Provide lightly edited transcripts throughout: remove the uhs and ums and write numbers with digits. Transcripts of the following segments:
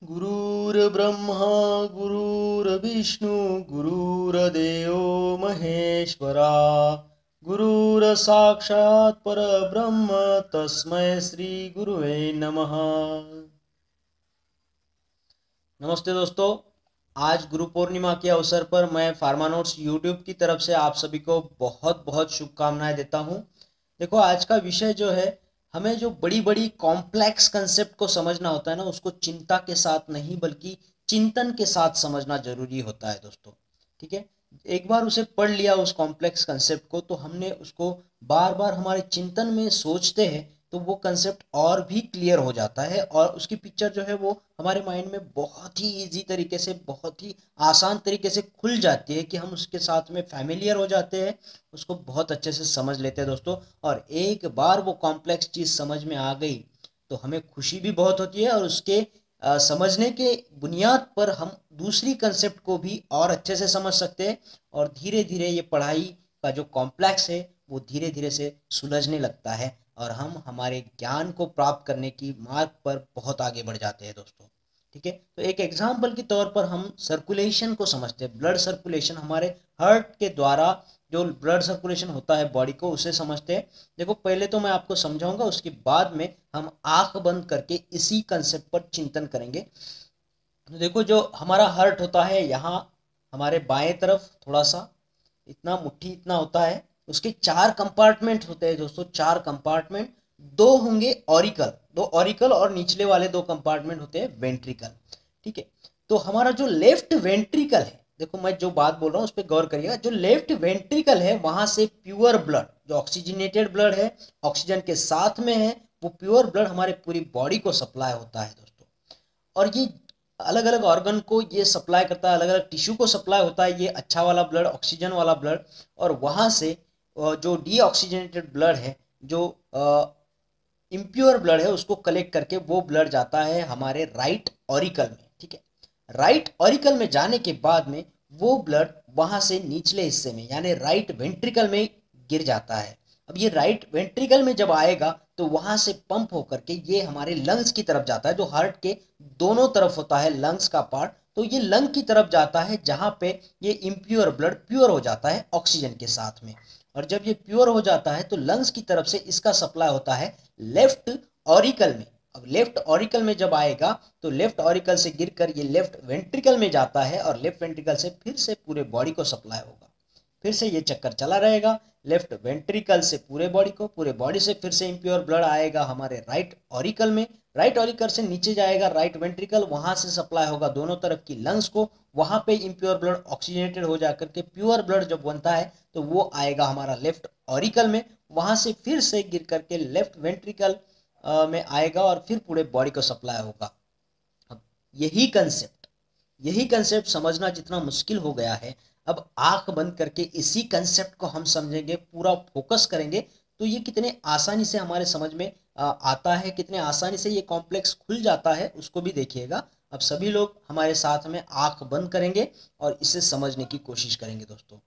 गुरुर्ब्रह्मा गुरुर्विष्णु गुरुर्देवो महेश्वरा गुरुर्साक्षात् परब्रह्म तस्मै श्री गुरुवे नमः। नमस्ते दोस्तों, आज गुरु पूर्णिमा के अवसर पर मैं फार्मानोट्स यूट्यूब की तरफ से आप सभी को बहुत बहुत शुभकामनाएं देता हूं। देखो, आज का विषय जो है, हमें जो बड़ी बड़ी कॉम्प्लेक्स कंसेप्ट को समझना होता है ना, उसको चिंता के साथ नहीं बल्कि चिंतन के साथ समझना जरूरी होता है दोस्तों। ठीक है, एक बार उसे पढ़ लिया उस कॉम्प्लेक्स कंसेप्ट को, तो हमने उसको बार बार हमारे चिंतन में सोचते हैं तो वो कंसेप्ट और भी क्लियर हो जाता है और उसकी पिक्चर जो है वो हमारे माइंड में बहुत ही इजी तरीके से, बहुत ही आसान तरीके से खुल जाती है कि हम उसके साथ में फैमिलियर हो जाते हैं, उसको बहुत अच्छे से समझ लेते हैं दोस्तों। और एक बार वो कॉम्प्लेक्स चीज़ समझ में आ गई तो हमें खुशी भी बहुत होती है, और उसके समझने के बुनियाद पर हम दूसरी कंसेप्ट को भी और अच्छे से समझ सकते हैं। और धीरे धीरे ये पढ़ाई का जो कॉम्प्लेक्स है वो धीरे धीरे से सुलझने लगता है और हम हमारे ज्ञान को प्राप्त करने की मार्ग पर बहुत आगे बढ़ जाते हैं दोस्तों। ठीक है, तो एक एग्जाम्पल के तौर पर हम सर्कुलेशन को समझते हैं। ब्लड सर्कुलेशन, हमारे हार्ट के द्वारा जो ब्लड सर्कुलेशन होता है बॉडी को, उसे समझते हैं। देखो, पहले तो मैं आपको समझाऊंगा, उसके बाद में हम आंख बंद करके इसी कंसेप्ट पर चिंतन करेंगे। तो देखो, जो हमारा हार्ट होता है, यहाँ हमारे बाएं तरफ थोड़ा सा इतना मुट्ठी इतना होता है, उसके चार कंपार्टमेंट होते हैं दोस्तों, चार कंपार्टमेंट। दो होंगे ऑरिकल, दो ऑरिकल, और निचले वाले दो कंपार्टमेंट होते हैं वेंट्रिकल। ठीक है, तो हमारा जो लेफ्ट वेंट्रिकल है, देखो मैं जो बात बोल रहा हूँ उस पर गौर करिएगा। जो लेफ्ट वेंट्रिकल है, वहां से प्योर ब्लड, जो ऑक्सीजनेटेड ब्लड है, ऑक्सीजन के साथ में है, वो प्योर ब्लड हमारे पूरी बॉडी को सप्लाई होता है दोस्तों। और ये अलग अलग ऑर्गन को ये सप्लाई करता है, अलग अलग टिश्यू को सप्लाई होता है ये अच्छा वाला ब्लड, ऑक्सीजन वाला ब्लड। और वहाँ से जो डीऑक्सीजनेटेड ब्लड है, जो इम्प्योर ब्लड है, उसको कलेक्ट करके वो ब्लड जाता है हमारे राइट ऑरिकल में। ठीक है, राइट ऑरिकल में जाने के बाद में वो ब्लड वहां से निचले हिस्से में यानी राइट वेंट्रिकल में गिर जाता है। अब ये राइट वेंट्रिकल में जब आएगा तो वहां से पंप होकर के ये हमारे लंग्स की तरफ जाता है, जो हार्ट के दोनों तरफ होता है लंग्स का पार्ट। तो ये लंग की तरफ जाता है, जहां पे ये इम्प्योर ब्लड प्योर हो जाता है ऑक्सीजन के साथ में। और जब ये प्योर हो जाता है तो लंग्स की तरफ से इसका सप्लाई होता है लेफ्ट ऑरिकल में। अब लेफ्ट ऑरिकल में जब आएगा तो लेफ्ट ऑरिकल से गिरकर ये लेफ्ट वेंट्रिकल में जाता है, और लेफ्ट वेंट्रिकल से फिर से पूरे बॉडी को सप्लाई होगा। फिर से ये चक्कर चला रहेगा, लेफ्ट वेंट्रिकल से पूरे बॉडी को, पूरे बॉडी से फिर से इम्प्योर ब्लड आएगा हमारे राइट ऑरिकल में, राइट ऑरिकल से नीचे जाएगा राइट वेंट्रिकल, वहां से सप्लाई होगा दोनों तरफ की लंग्स को। वहां पे इम्प्योर ब्लड ऑक्सीजनेटेड हो जाकर के प्योर ब्लड जब बनता है तो वो आएगा हमारा लेफ्ट ऑरिकल में, वहां से फिर से गिर करके लेफ्ट वेंट्रिकल में आएगा और फिर पूरे बॉडी को सप्लाई होगा। अब यही कंसेप्ट, यही कंसेप्ट समझना जितना मुश्किल हो गया है, अब आंख बंद करके इसी कंसेप्ट को हम समझेंगे, पूरा फोकस करेंगे, तो ये कितने आसानी से हमारे समझ में आता है, कितने आसानी से ये कॉम्प्लेक्स खुल जाता है, उसको भी देखिएगा। अब सभी लोग हमारे साथ में आंख बंद करेंगे और इसे समझने की कोशिश करेंगे दोस्तों।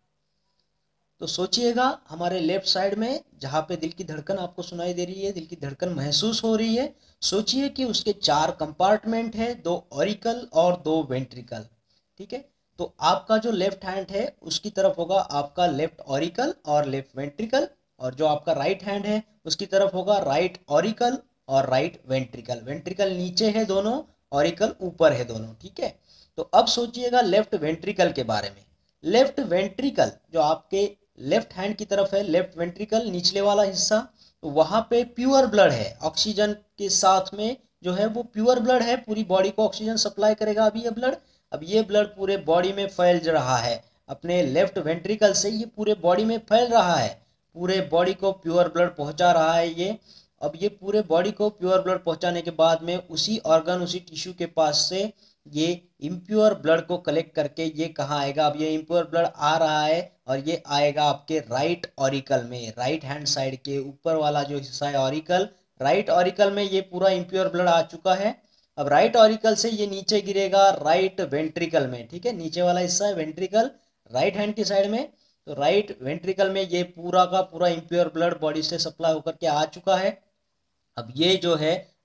तो सोचिएगा, हमारे लेफ्ट साइड में जहाँ पे दिल की धड़कन आपको सुनाई दे रही है, दिल की धड़कन महसूस हो रही है, सोचिए कि उसके चार कंपार्टमेंट है, दो ऑरिकल और दो वेंट्रिकल। ठीक है, तो आपका जो लेफ्ट हैंड है उसकी तरफ होगा आपका लेफ्ट ऑरिकल और लेफ्ट वेंट्रिकल, और जो आपका राइट हैंड है उसकी तरफ होगा राइट ऑरिकल और राइट वेंट्रिकल। वेंट्रिकल नीचे है दोनों, ऑरिकल ऊपर है दोनों। ठीक है, तो अब सोचिएगा लेफ्ट वेंट्रिकल के बारे में। लेफ्ट वेंट्रिकल जो आपके लेफ्ट हैंड की तरफ है, लेफ्ट वेंट्रिकल निचले वाला हिस्सा, तो वहां पे प्योर ब्लड है ऑक्सीजन के साथ में, जो है वो प्योर ब्लड है, पूरी बॉडी को ऑक्सीजन सप्लाई करेगा अभी ये ब्लड। अब ये ब्लड पूरे बॉडी में फैल रहा है, अपने लेफ्ट वेंट्रिकल से ये पूरे बॉडी में फैल रहा है, पूरे बॉडी को प्योर ब्लड पहुंचा रहा है ये। अब ये पूरे बॉडी को प्योर ब्लड पहुंचाने के बाद में उसी ऑर्गन, उसी टिश्यू के पास से ये इम्प्योर ब्लड को कलेक्ट करके ये कहाँ आएगा, अब ये इम्प्योर ब्लड आ रहा है और ये आएगा आपके राइट ऑरिकल में, राइट हैंड साइड के ऊपर वाला जो हिस्सा है ऑरिकल, राइट ऑरिकल में ये पूरा इम्प्योर ब्लड आ चुका है। अब राइट ऑरिकल से ये नीचे गिरेगा राइट वेंट्रिकल में। ठीक है, नीचे वाला हिस्सा है वेंट्रिकल, राइट हैंड की साइड में। तो राइट वेंट्रिकल में ये पूरा का पूरा इम्प्योर ब्लड बॉडी से सप्लाई होकर के आ चुका है। अब ये जो है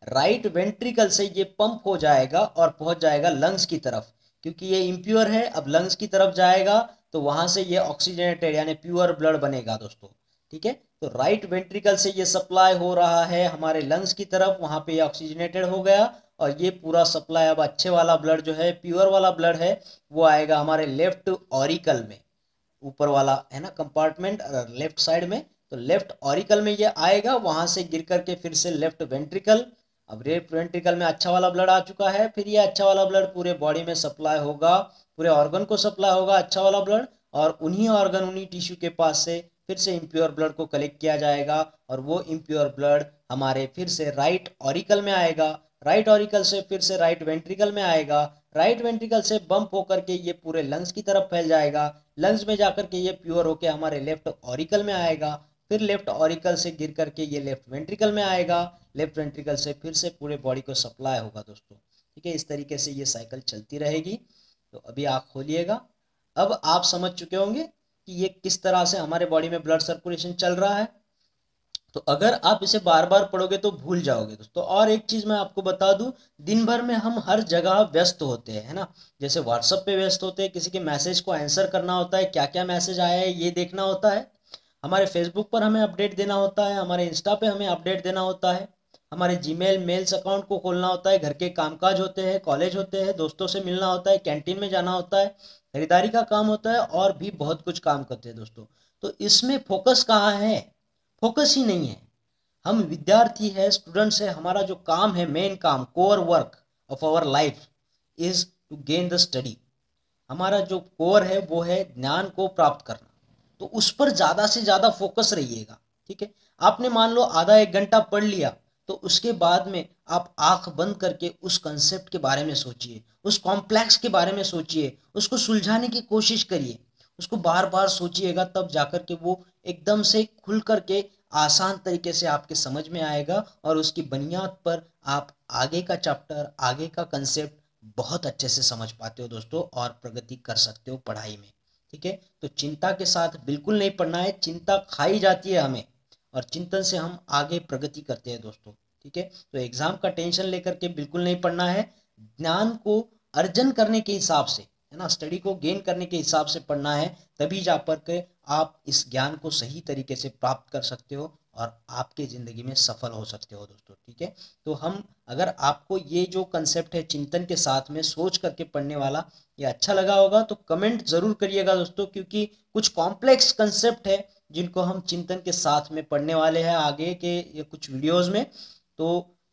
राइट वेंट्रिकल से ये पंप हो जाएगा और पहुंच जाएगा लंग्स की तरफ। क्योंकि ये इम्प्योर है, अब लंग्स की तरफ जाएगा तो वहां से ये ऑक्सीजनेटेड यानी प्योर ब्लड बनेगा दोस्तों। ठीक है, तो राइट वेंट्रिकल से ये सप्लाई हो रहा है हमारे लंग्स की तरफ, वहां पे ये ऑक्सीजनेटेड हो गया और ये पूरा सप्लाई अब अच्छे वाला ब्लड जो है, प्योर वाला ब्लड है, वो आएगा हमारे लेफ्ट ऑरिकल में, ऊपर वाला है ना कंपार्टमेंट लेफ्ट साइड में। तो लेफ्ट ऑरिकल में ये आएगा, वहां से गिर करके फिर से लेफ्ट वेंट्रिकल। अब लेफ्ट वेंट्रिकल में अच्छा वाला ब्लड आ चुका है, फिर ये अच्छा वाला ब्लड पूरे बॉडी में सप्लाई होगा, पूरे ऑर्गन को सप्लाई होगा अच्छा वाला ब्लड, और उन्हीं ऑर्गन उन्हीं टिश्यू के पास से फिर से इम्प्योर ब्लड को कलेक्ट किया जाएगा और वो इम्प्योर ब्लड हमारे फिर से राइट ऑरिकल में आएगा, राइट ऑरिकल से फिर से राइट वेंट्रिकल में आएगा, राइट वेंट्रिकल से बम्प होकर के ये पूरे लंग्स की तरफ फैल जाएगा, लंग्स में जाकर के ये प्योर होके हमारे लेफ्ट ऑरिकल में आएगा, फिर लेफ्ट ऑरिकल से गिर करके ये लेफ्ट वेंट्रिकल में आएगा, लेफ्ट वेंट्रिकल से फिर से पूरे बॉडी को सप्लाई होगा दोस्तों। ठीक है, इस तरीके से ये साइकिल चलती रहेगी। तो अभी आँख खोलिएगा, अब आप समझ चुके होंगे कि ये किस तरह से हमारे बॉडी में ब्लड सर्कुलेशन चल रहा है। तो अगर आप इसे बार बार पढ़ोगे तो भूल जाओगे दोस्तों। और एक चीज मैं आपको बता दूं, दिन भर में हम हर जगह व्यस्त होते हैं, है ना। जैसे व्हाट्सएप पे व्यस्त होते हैं, किसी के मैसेज को आंसर करना होता है, क्या क्या मैसेज आया है ये देखना होता है, हमारे फेसबुक पर हमें अपडेट देना होता है, हमारे इंस्टा पे हमें अपडेट देना होता है, हमारे जीमेल मेल्स अकाउंट को खोलना होता है, घर के कामकाज होते हैं, कॉलेज होते हैं, दोस्तों से मिलना होता है, कैंटीन में जाना होता है, खरीदारी का काम होता है और भी बहुत कुछ काम करते हैं दोस्तों। तो इसमें फोकस कहाँ है? फोकस ही नहीं है। हम विद्यार्थी है, स्टूडेंट्स है, हमारा जो काम है, मेन काम, core work of our life is to gain the study. हमारा जो कोर है वो है ज्ञान को प्राप्त करना। तो उस पर ज्यादा से ज्यादा फोकस रहिएगा। ठीक है, आपने मान लो आधा एक घंटा पढ़ लिया, तो उसके बाद में आप आंख बंद करके उस कंसेप्ट के बारे में सोचिए, उस कॉम्प्लेक्स के बारे में सोचिए, उसको सुलझाने की कोशिश करिए, उसको बार बार सोचिएगा, तब जाकर के वो एकदम से खुल करके आसान तरीके से आपके समझ में आएगा और उसकी बुनियाद पर आप आगे का चैप्टर, आगे का कंसेप्ट बहुत अच्छे से समझ पाते हो दोस्तों और प्रगति कर सकते हो पढ़ाई में। ठीक है, तो चिंता के साथ बिल्कुल नहीं पढ़ना है, चिंता खाई जाती है हमें और चिंतन से हम आगे प्रगति करते हैं दोस्तों। ठीक है, तो एग्जाम का टेंशन लेकर के बिल्कुल नहीं पढ़ना है, ज्ञान को अर्जन करने के हिसाब से, है ना, स्टडी को गेन करने के हिसाब से पढ़ना है, तभी जा पर के आप इस ज्ञान को सही तरीके से प्राप्त कर सकते हो और आपके ज़िंदगी में सफल हो सकते हो दोस्तों। ठीक है, तो हम, अगर आपको ये जो कंसेप्ट है चिंतन के साथ में सोच करके पढ़ने वाला ये अच्छा लगा होगा तो कमेंट ज़रूर करिएगा दोस्तों, क्योंकि कुछ कॉम्प्लेक्स कंसेप्ट है जिनको हम चिंतन के साथ में पढ़ने वाले हैं आगे के ये कुछ वीडियोज़ में। तो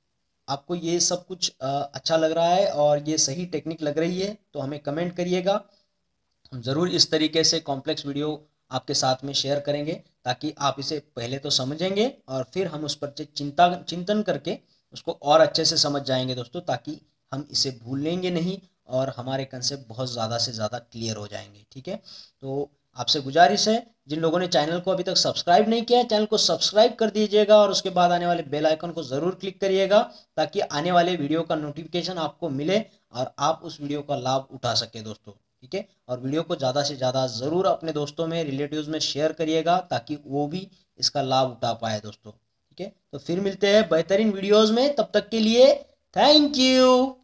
आपको ये सब कुछ अच्छा लग रहा है और ये सही टेक्निक लग रही है तो हमें कमेंट करिएगा। हम ज़रूर इस तरीके से कॉम्प्लेक्स वीडियो आपके साथ में शेयर करेंगे ताकि आप इसे पहले तो समझेंगे और फिर हम उस पर चिंतन करके उसको और अच्छे से समझ जाएंगे दोस्तों, ताकि हम इसे भूलेंगे नहीं और हमारे कंसेप्ट बहुत ज़्यादा से ज़्यादा क्लियर हो जाएंगे। ठीक है, तो आपसे गुजारिश है, जिन लोगों ने चैनल को अभी तक सब्सक्राइब नहीं किया है, चैनल को सब्सक्राइब कर दीजिएगा और उसके बाद आने वाले बेल आइकन को ज़रूर क्लिक करिएगा ताकि आने वाले वीडियो का नोटिफिकेशन आपको मिले और आप उस वीडियो का लाभ उठा सके दोस्तों। ठीक है, और वीडियो को ज़्यादा से ज़्यादा ज़रूर अपने दोस्तों में, रिलेटिव्स में शेयर करिएगा ताकि वो भी इसका लाभ उठा पाए दोस्तों। ठीक है, तो फिर मिलते हैं बेहतरीन वीडियोज़ में, तब तक के लिए थैंक यू।